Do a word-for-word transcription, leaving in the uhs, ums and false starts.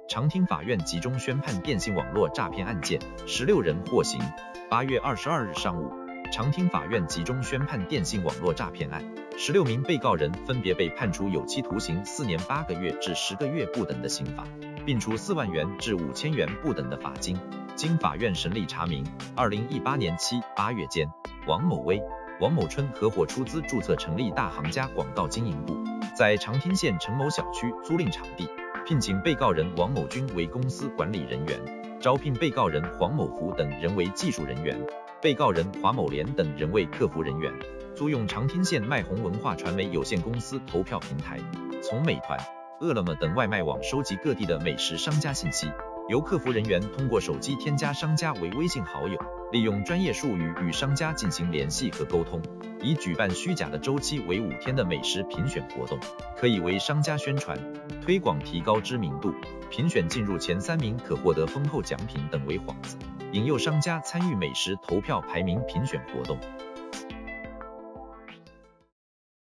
长汀法院集中宣判电信网络诈骗案件，十六人获刑。八月二十二日上午，长汀法院集中宣判电信网络诈骗案，十六名被告人分别被判处有期徒刑四年八个月至十个月不等的刑罚，并处四万元至五千元不等的罚金。经法院审理查明，二零一八年七、八月间，王某威、王某春合伙出资注册成立大行家广告经营部，在长汀县城某小区租赁场地，聘请被告人王某军为公司管理人员，招聘被告人黄某福等人为技术人员，被告人华某莲等人为客服人员，租用长汀县麦红文化传媒有限公司投票平台，从美团、饿了么等外卖网收集各地的美食商家信息，由客服人员通过手机添加商家为微信好友，利用专业术语与商家进行联系和沟通，以举办虚假的周期为五天的美食评选活动，可以为商家宣传、推广提高知名度，评选进入前三名可获得丰厚奖品等为幌子，引诱商家参与美食投票排名评选活动。